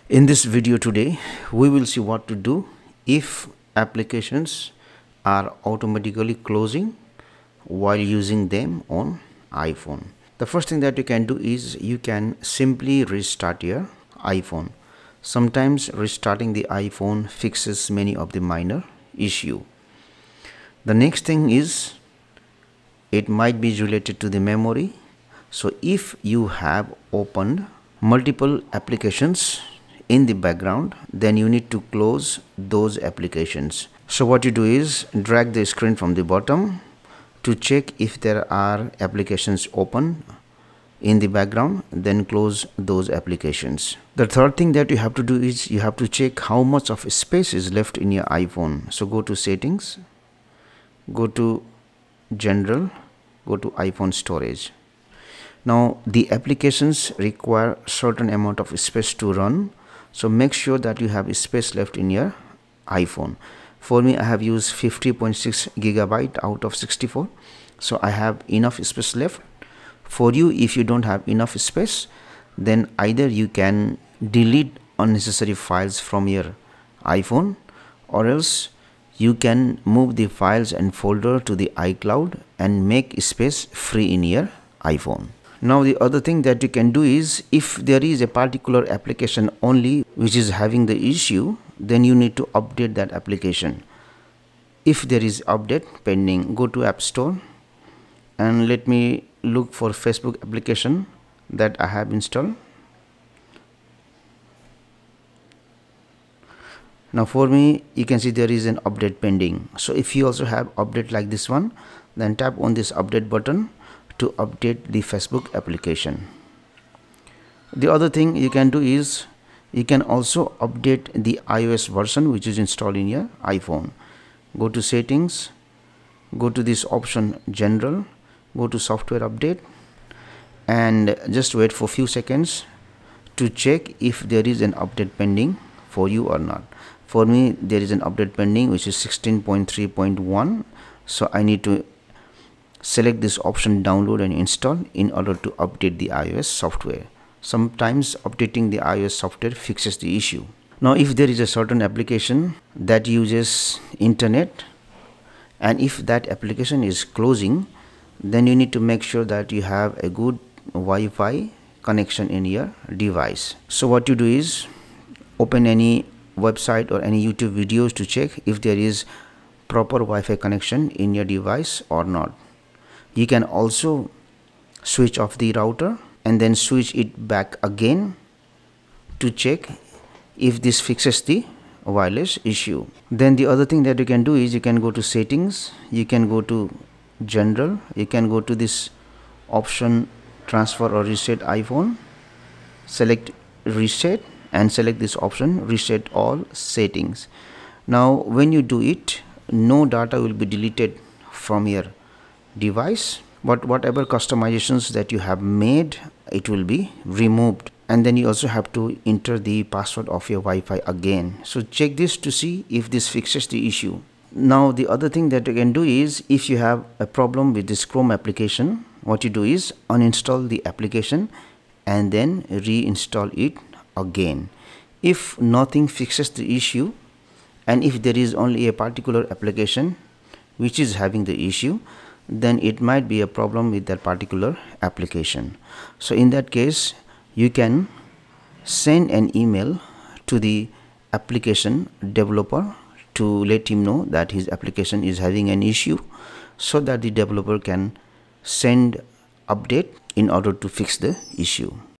In this video today, we will see what to do if applications are automatically closing while using them on iPhone. The first thing that you can do is you can simply restart your iPhone. Sometimes restarting the iPhone fixes many of the minor issue. The next thing is it might be related to the memory. So if you have opened multiple applications in the background, then you need to close those applications. So what you do is drag the screen from the bottom to check if there are applications open in the background, then close those applications. The third thing that you have to do is you have to check how much of space is left in your iPhone. So go to settings, go to general, go to iPhone storage. Now the applications require certain amount of space to run, so make sure that you have space left in your iPhone. For me, I have used 50.6 gigabyte out of 64, so I have enough space left. For you, if you don't have enough space, then either you can delete unnecessary files from your iPhone, or else you can move the files and folder to the iCloud and make space free in your iPhone. Now the other thing that you can do is, if there is a particular application only which is having the issue, then you need to update that application. If there is update pending, go to App Store and let me look for Facebook application that I have installed. Now for me, you can see there is an update pending. So if you also have update like this one, then tap on this update button to update the Facebook application. The other thing you can do is you can also update the iOS version which is installed in your iPhone. Go to settings, go to this option general, go to software update, and just wait for a few seconds to check if there is an update pending for you or not. For me, there is an update pending which is 16.3.1, so I need to select this option download and install in order to update the iOS software. Sometimes updating the iOS software fixes the issue. Now if there is a certain application that uses internet, and if that application is closing, then you need to make sure that you have a good Wi-Fi connection in your device. So what you do is open any website or any YouTube videos to check if there is proper Wi-Fi connection in your device or not. You can also switch off the router and then switch it back again to check if this fixes the wireless issue. Then the other thing that you can do is you can go to settings, you can go to general, you can go to this option transfer or reset iPhone, select reset and select this option reset all settings. Now when you do it, no data will be deleted from your device, but whatever customizations that you have made, it will be removed. And then you also have to enter the password of your Wi-Fi again. So check this to see if this fixes the issue. Now the other thing that you can do is, if you have a problem with this Chrome application, what you do is uninstall the application and then reinstall it again. If nothing fixes the issue, and if there is only a particular application which is having the issue, then it might be a problem with that particular application. So in that case, you can send an email to the application developer to let him know that his application is having an issue, so that the developer can send update in order to fix the issue.